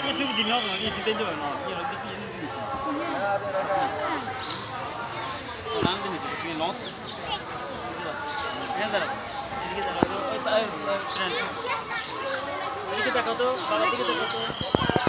ছবি দিন হবে না এটি দিতে পারবে না কি হলো দেখি নাম দিন তুমি নট এখানে দাঁড়াও এদিকে দাঁড়াও ওই ফ্রেন্ড এদিকে দেখো তো বাবার দিকে দেখো তো